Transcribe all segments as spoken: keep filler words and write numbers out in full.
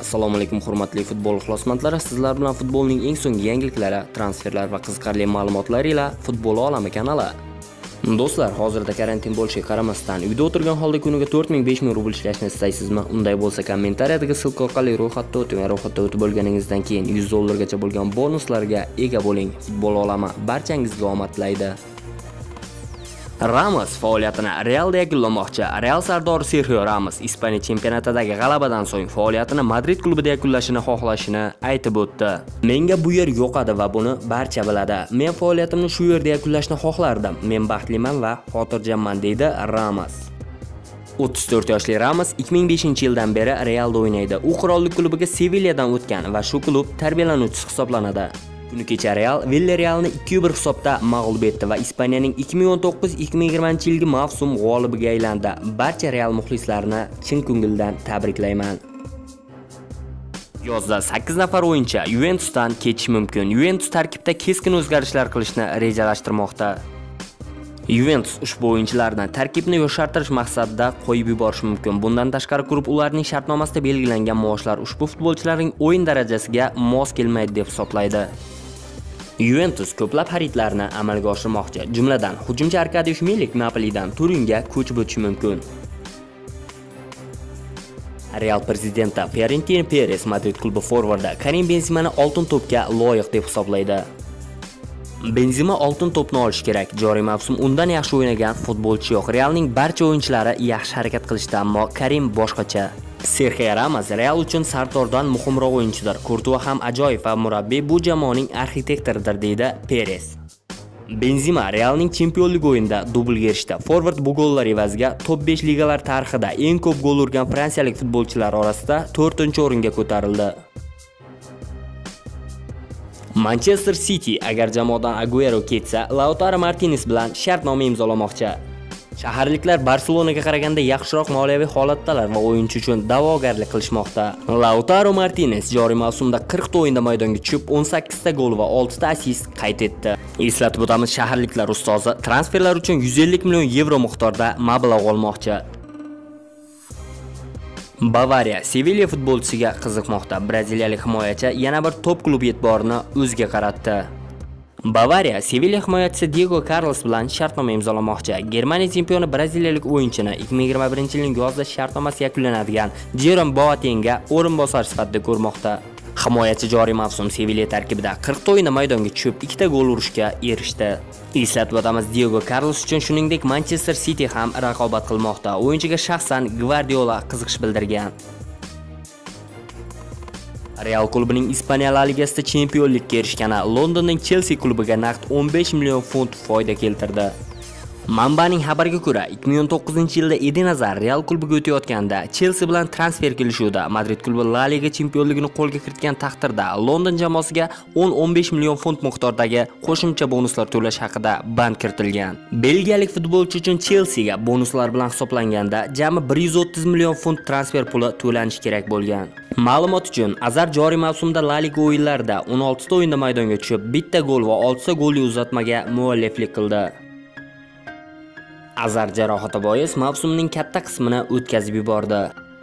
Assalomu alaykum hurmatli futbol ixlosmandlari. Sizlar bilan futbolning eng so'nggi yangiliklari, transferlar va qiziqarli ma'lumotlar ila Futbol olami kanali. Do'stlar, hozirda karantin bo'lishiga qaramasdan uyda o'tirgan holda kuniga to'rt ming besh ming rubl ishlashni istaysizmi? Unday bo'lsa, kommentariyadagi silka orqali ro'yxatda o'ting va ro'yxatda o'tib bo'lganingizdan keyin yuz dollargacha bo'lgan bonuslarga ega bo'ling. Futbol olami barchangizga omad tilaydi. Ramos faoliyatini Realda yakunlamoqchi. Real sardori Sergio Ramos Ispaniya chempionatidagi g'alabadan so'ng faoliyatini Madrid klubida yakunlashini xohlashini aytib o'tdi. Menga bu yer yoqadi va buni barcha biladi. Men faoliyatimni shu yerda yakunlashni xohlardim. Men baxtliman va xotirjamman, deydi Ramos. o'ttiz to'rt yoshli Ramos ikki ming beshinchi yildan beri Realda o'ynaydi. U qirollik klubiga Sevilyadan o'tgan va shu klub tarbiyalanuvchisi hisoblanadi. Kuni kecha Real Villarrealni ikki bir hisobda mag'lub etdi va Ispaniyaning ikki ming o'n to'qqiz ikki ming yigirmanchi yilgi mavsum g'olibiga aylandi. Barcha Real muxlislarini chin ko'ngildan tabriklayman. Yozda sakkiz nafar o'yinchi Juventusdan ketishi mumkin. Juventus tarkibda keskin o'zgarishlar qilishni rejalashtirmoqda. Juventus ushbu o'yinchilarni tarkibni yoshartirish maqsadida qo'yib yuborishi mumkin. Bundan tashqari klub ularning shartnomasida belgilangan maoshlar ushbu futbolchilarning o'yin darajasiga mos kelmaydi deb hisoblaydi. Juventus ko'plab xaridlarni amalga oshirmoqchi. Jumladan, hujumchi Arkadiusz Milik Napolidan Turinga ko'chib o'tishi mumkin. Real prezidenti Florentino Perez Madrid klubi forvardi Karim Benzemani oltin to'pga loyiq deb hisoblaydi. Benzema oltin to'pni olish kerak. Joriy mavsum undan yaxshi o'ynagan futbolchi yo'q. Realning barcha o'yinchilari yaxshi harakat qilishdi, ammo Karim boshqacha. Sergio Ramos Real uchun sardordan muhimroq o'yinchidir. Courtois ham ajoyib va murabbiy bu jamoaning arxitektoridir, deydi Perez. Benzema Realning chempionlik o'yinida dublga erishdi. Forvard bu gollar evaziga top besh ligalar tarixida eng ko'p gol urgan fransiyalik futbolchilar orasida to'rtinchi o'ringa ko'tarildi. Manchester City agar jamoadan Aguero ketsa, Lautaro Martinez bilan shartnoma imzolamoqchi. Shaharliklar Barselonaga qaraganda yaxshiroq moliyaviy holatdalar va o'yinchi uchun da'vogarlik qilishmoqda. Lautaro Martinez joriy mavsumda qirq ta o'yinda maydonga tushib, o'n sakkiz ta gol va olti ta assist qayd etdi. Eslatib o'tamiz, shaharliklar ustozi transferlar uchun yuz ellik million yevro miqdorida mablag' olmoqchi. Bavariya Sevilya futbolchisiga qiziqmoqda. Braziliyalik himoyachi yana bir top klub e'tiborini o'ziga qaratdi. Bavariya Sevilya himoyachisi Diego Carlos bilan shartnoma imzolamoqchi. Germaniya chempioni braziliyalik o'yinchini ikki ming yigirma birinchi yilning yozda shartnomasi yakunlanadigan Jerome Boatengga o'rinbosar sifatida ko'rmoqda. Himoyachi joriy mavsum Sevilya tarkibida qirq ta o'yinda maydonga tushib, ikkita gol urishga erishdi. Eslatib o'tamiz, Diego Carlos uchun shuningdek Manchester City ham raqobat qilmoqda. O'yinchiga shaxsan Guardiola qiziqish bildirgan. Real klubining Ispaniya La Ligasida chempionlikka erishgani Londonning Chelsea klubiga naqd o'n besh million funt foyda keltirdi. Manbaning xabariga ko'ra, ikki ming o'n to'qqizinchi yilda Eden Hazard Real klubiga o'tayotganda Chelsea bilan transfer kelishuvda Madrid klubi La Liga chempionligini qo'lga kiritgan taqdirda London jamoasiga o'n o'n besh million funt miqdoridagi qo'shimcha bonuslar to'lash haqida band kiritilgan. Belgiyalik futbolchi uchun Chelsea ga bonuslar bilan hisoblanganda jami bir yuz o'ttiz million funt transfer puli to'lanishi kerak bo'lgan. Ma'lumot uchun, Hazard joriy mavsumda La Liga o'yinlarida o'n olti ta o'yinda maydonga tushib, bitta gol va olti ta golli uzatmaga mualliflik qildi. Hazard jarohati bois mavsumning katta qismini o'tkazib yubordi.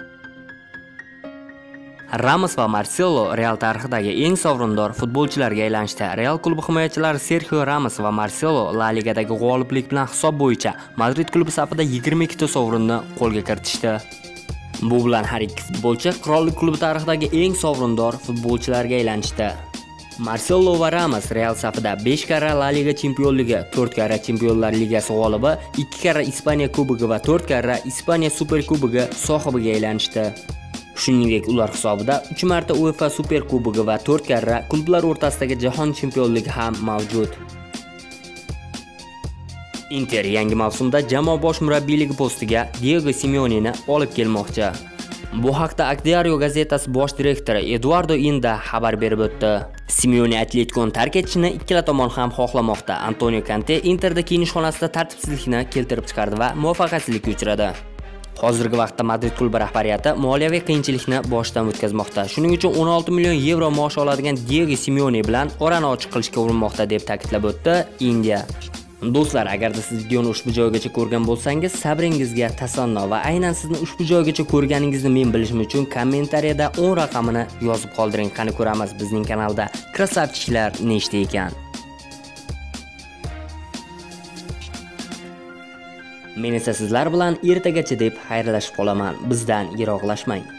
Ramos va Marcelo Real tarixidagi eng sovrindor futbolchilarga aylanishdi. Real klubi himoyachilari Sergio Ramos va Marcelo La Ligadagi g'oliblik bilan hisob bo'yicha Madrid klubi safida yigirma ikki ta sovrinni qo'lga kiritishdi. Bu bilan har ikki futbolchi qirollik klubi tarixidagi eng sovrindor futbolchilarga aylanishdi. Marcelo va Ramos Real safida besh karra La Liga chempionligi, to'rt karra Chempionlar Ligasi g'olibi, ikki karra Ispaniya kubogi va to'rt karra Ispaniya Super kubogi sohibiga aylanishdi. Shuningdek, ular hisobida uch marta UEFA Super kubogi va to'rt karra klublar o'rtasidagi jahon chempionligi ham mavjud. Inter yangi mavsumda jamoa bosh murabbiyligi postiga Diego Simeoneni olib kelmoqchi. Bu haqda Diario gazetasi bosh direktori Eduardo Inda xabar berib o'tdi. Simeone Atletikoni tark etishini ikkala tomon ham xohlamoqda. Antonio Conte Interda kiyinish xonasida tartibsizlikni keltirib chiqardi va muvaffaqiyatsizlikka uchradi. Hozirgi vaqtda Madrid klubi rahbariyati moliyaviy qiyinchilikni boshdan o'tkazmoqda. Shuning uchun o'n olti million yevro maosh oladigan Diego Simeone bilan orani ochiq qilishga urinmoqda deb ta'kidlab o'tdi India. Do'stlar, agarda siz videoni ushbu joygacha ko'rgan bo'lsangiz, sabringizga tasanno va aynan sizni ushbu joygacha ko'rganingizni men bilishim uchun kommentariyada o'n raqamini yozib qoldiring. Qani ko'ramiz bizning kanalda krasavchiklar nechta ekan. Men esa sizlar bilan ertagacha deb xayrlashib qolaman. Bizdan yiroqlashmang.